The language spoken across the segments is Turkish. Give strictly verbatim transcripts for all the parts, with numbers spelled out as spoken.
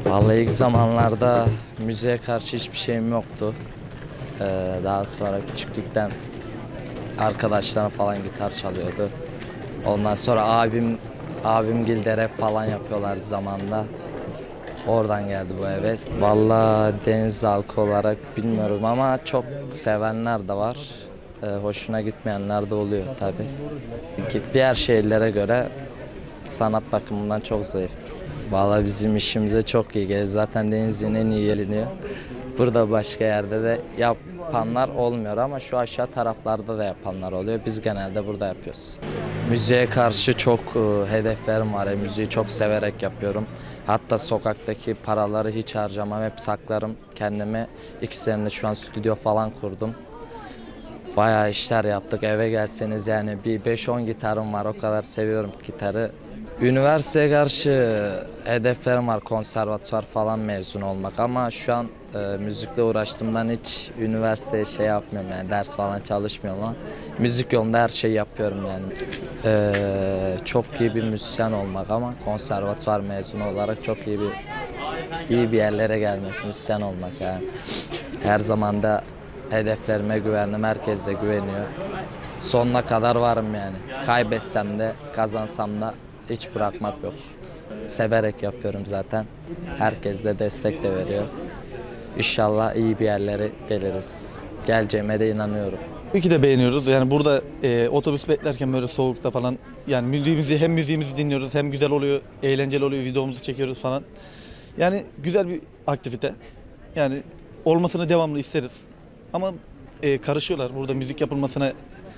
Vallahi ilk zamanlarda müziğe karşı hiçbir şeyim yoktu. Ee, daha sonra küçüklükten arkadaşlarım falan gitar çalıyordu. Ondan sonra abim abimgil de rap falan yapıyorlar zamanında. Oradan geldi bu heves. Vallahi deniz halkı olarak bilmiyorum ama çok sevenler de var. Ee, hoşuna gitmeyenler de oluyor tabii. Diğer şehirlere göre sanat bakımından çok zayıf. Vallahi bizim işimize çok iyi gelir. Zaten denizin en iyi geliniyor. Burada başka yerde de yapanlar olmuyor ama şu aşağı taraflarda da yapanlar oluyor. Biz genelde burada yapıyoruz. Müziğe karşı çok e, hedeflerim var. E, müziği çok severek yapıyorum. Hatta sokaktaki paraları hiç harcamam. Hep saklarım kendime. İki senedir şu an stüdyo falan kurdum. Bayağı işler yaptık. Eve gelseniz yani bir beş on gitarım var. O kadar seviyorum gitarı. Üniversiteye karşı hedeflerim var, konservatuvar falan mezun olmak ama şu an e, müzikle uğraştığımdan hiç üniversiteye şey yapmıyorum yani ders falan çalışmıyorum ama müzik yolunda her şeyi yapıyorum yani. E, çok iyi bir müzisyen olmak ama konservatuvar mezunu olarak çok iyi bir iyi bir yerlere gelmek, müzisyen olmak yani. Her zaman da hedeflerime güvendim, herkes de güveniyor. Sonuna kadar varım yani. Kaybetsem de kazansam da hiç bırakmak yok. Severek yapıyorum zaten. Herkes de destek de veriyor. İnşallah iyi bir yerlere geliriz. Geleceğime de inanıyorum. Tabii ki de beğeniyoruz. Yani burada e, otobüs beklerken böyle soğukta falan yani müziğimizi hem müziğimizi dinliyoruz hem güzel oluyor, eğlenceli oluyor, videomuzu çekiyoruz falan. Yani güzel bir aktivite. Yani olmasını devamlı isteriz. Ama e, karışıyorlar. Burada müzik yapılmasına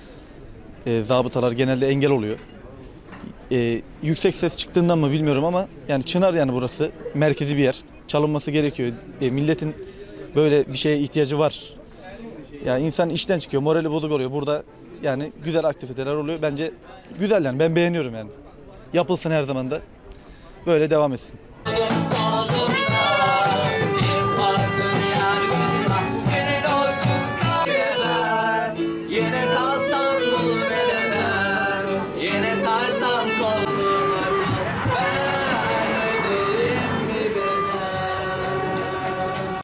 e, zabıtalar genelde engel oluyor. E, yüksek ses çıktığından mı bilmiyorum ama yani Çınar yani burası merkezi bir yer. Çalınması gerekiyor. E, milletin böyle bir şeye ihtiyacı var. Ya insan işten çıkıyor, morali bozuk oluyor. Burada yani güzel aktiviteler oluyor. Bence güzel yani ben beğeniyorum yani. Yapılsın her zaman da. Böyle devam etsin.